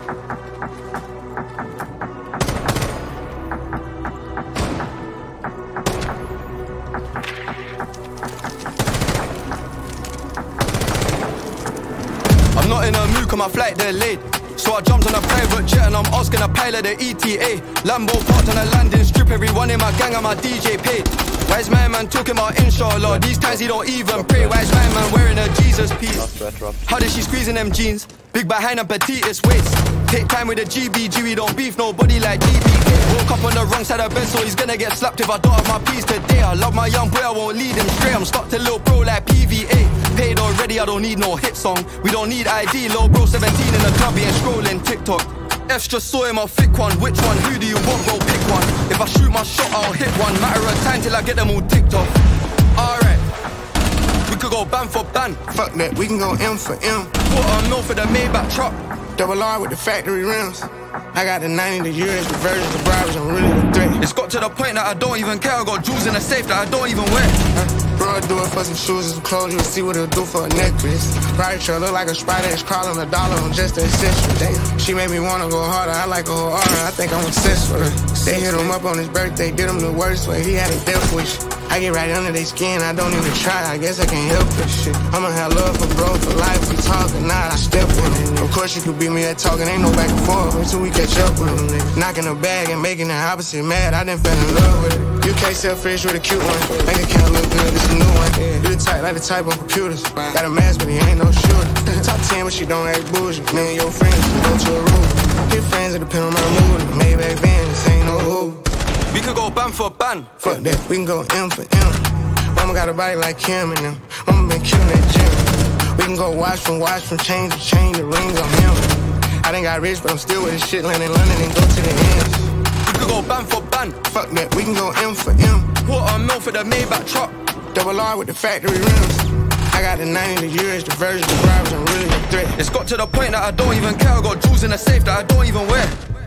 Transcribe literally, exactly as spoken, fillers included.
I'm not in a mood cause my flight delayed, so I jumped on a private jet and I'm asking a pilot the E T A. Lambo parked on a landing strip, everyone in my gang and my D J paid. Why is my man talking about inshallah? These times he don't even pray. Why is my man wearing a Jesus piece? How did she squeeze in them jeans? Big behind and petite waist. Take time with the G B G, we don't beef nobody like G B K. Woke up on the wrong side of bed, so he's gonna get slapped if I don't have my peace today. I love my young boy, I won't lead him stray. I'm stuck to little bro like P V A. Paid already, I don't need no hit song. We don't need I D, little bro seventeen in the club, he ain't scrolling TikTok. F's just saw him, I'll thick one. Which one? Who do you want, bro? Pick one. If I shoot my shot, I'll hit one. Matter of time till I get them all ticked off. Alright, we could go ban for ban. Fuck that, we can go M for M. Quarter mil for the Maybach truck. Double R with the factory rims. I got the ninety, the U S, the versions, the bribes, I'm really the threat. It's got to the point that I don't even care. I got jewels in the safe that I don't even wear. Uh, bro, I do it for some shoes and some clothes. You'll see what it'll do for a necklace. Right, sure, look like a spider that's crawling a dollar on just the accessory. Damn, she made me wanna go harder. I like her whole aura. I think I'm obsessed with her. They hit him up on his birthday, did him the worst way. He had a death wish. I get right under their skin, I don't even try. I guess I can't help this shit. I'ma have love for bro for life. We talking, nah, I step with it. Of course you can beat me at talking, ain't no back and forth until we catch up with them. Knocking the bag and making the opposite mad. I done fell in love with it. U K sell fish with a cute one. Bank account look good, this a new one. You the type like the type on computers. Got a mask, but he ain't no shooter. Top ten, but she don't act bougie. Me and your friends, we go to a room. Get friends that depend on my mood. Maybach Benz, this ain't no who. We could go ban for ban. Fuck that, we can go M for M. Mama got a body like Kim and them. Mama been killing that gym. We can go watch from watch from chain to chain, the rings on him. I done got rich, but I'm still with this shit, land in London and go to the ends. We could go ban for ban. Fuck that, we can go M for M. Quarter mil for the Maybach truck. Double R with the factory rims. I got the ninety, the U S, the versions, the bribes, I'm really a threat. It's got to the point that I don't even care. I got jewels in the safe that I don't even wear.